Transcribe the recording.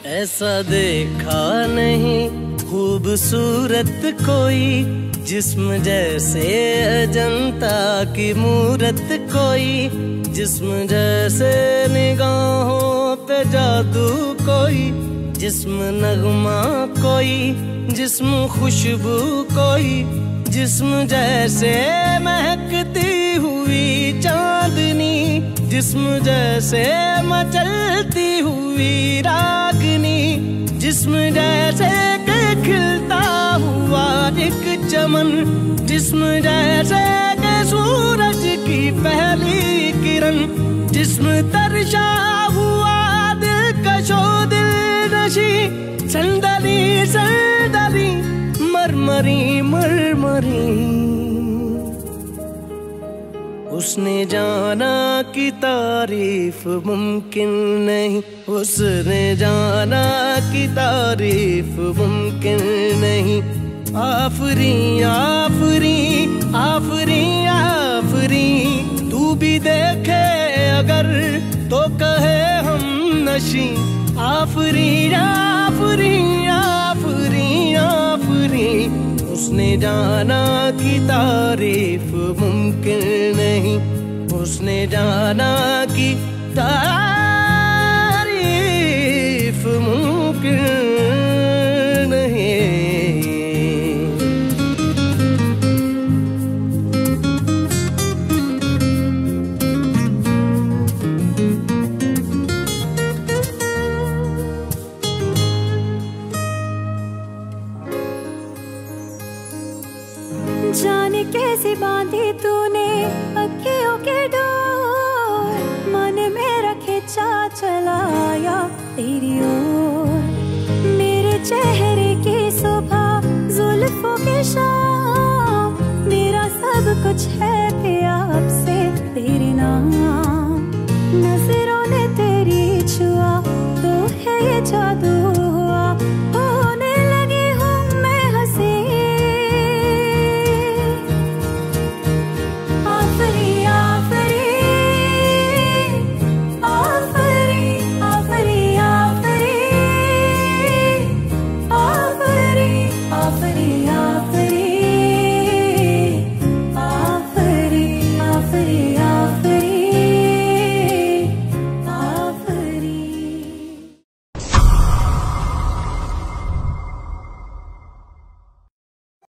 ऐसा देखा नहीं खूबसूरत कोई, जिस्म जैसे अजंता की मूरत कोई, जिस्म जैसे निगाहों पे जादू कोई, जिस्म नगमा कोई, जिस्म खुशबू कोई, जिस्म जैसे महकती हुई चांदनी, जिस्म जैसे मचलती हुई रागनी, जिस्म जैसे के खिलता हुआ एक चमन, जिस्म जैसे के सूरज की पहली किरण, जिस्म तरशा हुआ दिलकशो दिल नशी, संदली संदली मरमरी मरमरी। उसने जाना कि तारीफ मुमकिन नहीं, उसने जाना कि तारीफ मुमकिन नहीं। आफरी आफरी आफरी आफरी, तू भी देखे अगर तो कहे हम नशी। आफरी आफरी आफरी आफरी, उसने जाना कि तारीफ मुमकिन नहीं, उसने जाना कि तारीफ मुमकिन नहीं। जाने कैसे बांधी तूने अखियों के डोर, मन मेरा खिंचा चलाया तेरी ओर। मेरे चेहरे की सुबह जुल्फों की शाम, मेरा सब कुछ है प्यार से तेरे नाम। नजरों ने तेरी छुआ तो है ये जादू